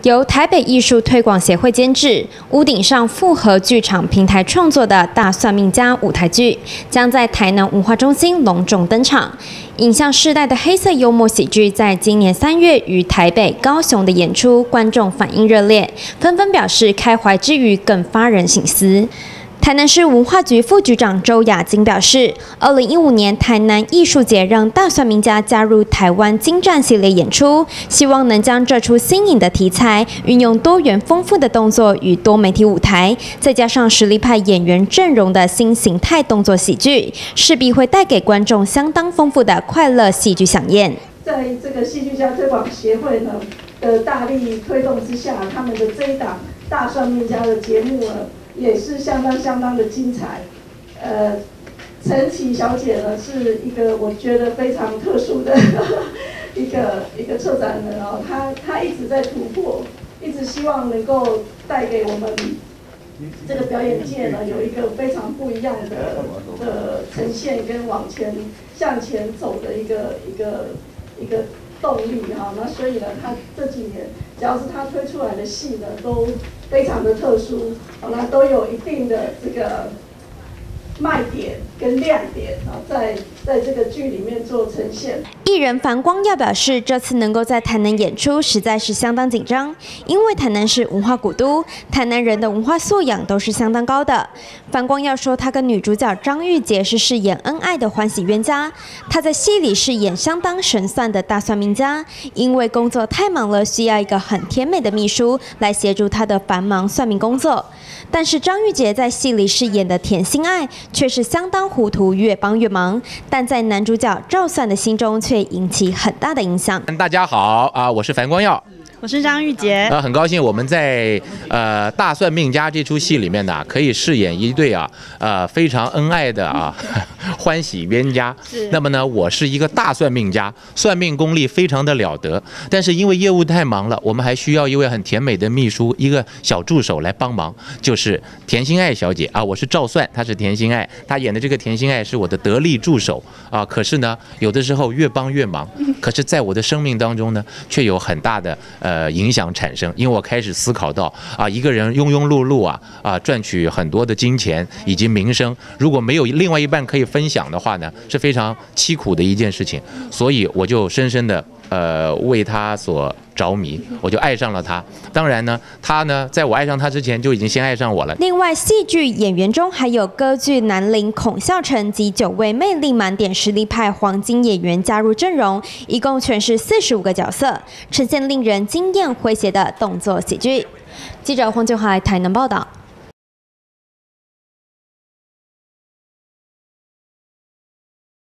由台北艺术推广协会监制，屋顶上复合剧场平台创作的大算命家舞台剧，将在台南文化中心隆重登场。影像世代的黑色幽默喜剧，在今年3月于台北、高雄的演出，观众反应热烈，纷纷表示开怀之余更发人省思。 台南市文化局副局长周雅晶表示，2015年台南艺术节让大算命家加入台湾精湛系列演出，希望能将这出新颖的题材运用多元丰富的动作与多媒体舞台，再加上实力派演员阵容的新形态动作喜剧，势必会带给观众相当丰富的快乐戏剧飨宴。 在这个戏剧家推广协会呢的大力推动之下，他们的这一档大算命家的节目呢。 也是相当的精彩，陈琦小姐呢是一个我觉得非常特殊的一个策展人哦，她一直在突破，一直希望能够带给我们这个表演界呢有一个非常不一样的呈现跟向前走的一个动力哈，那所以呢，他这几年只要是他推出来的戏呢，都非常的特殊，那都有一定的这个卖点跟亮点啊，在这个剧里面做呈现。 艺人樊光耀表示，这次能够在台南演出，实在是相当紧张，因为台南是文化古都，台南人的文化素养都是相当高的。樊光耀说，他跟女主角张玉洁是饰演恩爱的欢喜冤家，他在戏里饰演相当神算的大算命家，因为工作太忙了，需要一个很甜美的秘书来协助他的繁忙算命工作。但是张玉洁在戏里饰演的甜心爱却是相当糊涂，越帮越忙，但在男主角赵算的心中却引起很大的影响。 大家好啊，我是樊光耀。 我是张玉洁， 很高兴我们在大算命家这出戏里面呢，可以饰演一对非常恩爱的欢喜冤家。那么呢，我是一个大算命家，算命功力非常的了得，但是因为业务太忙了，我们还需要一位很甜美的秘书，一个小助手来帮忙，就是甜心爱小姐啊。我是赵算，她是甜心爱，她演的这个甜心爱是我的得力助手啊。可是呢，有的时候越帮越忙，可是在我的生命当中呢，却有很大的影响产生，因为我开始思考到一个人庸庸碌碌赚取很多的金钱以及名声，如果没有另外一半可以分享的话呢，是非常凄苦的一件事情。所以我就深深的为他所着迷，我就爱上了他。当然呢，他呢，在我爱上他之前就已经先爱上我了。 另外，戏剧演员中还有歌剧南伶孔孝成及9位魅力满点实力派黄金演员加入阵容，一共诠释45个角色，呈现令人惊艳诙谐的动作喜剧。记者黄俊华台南报道。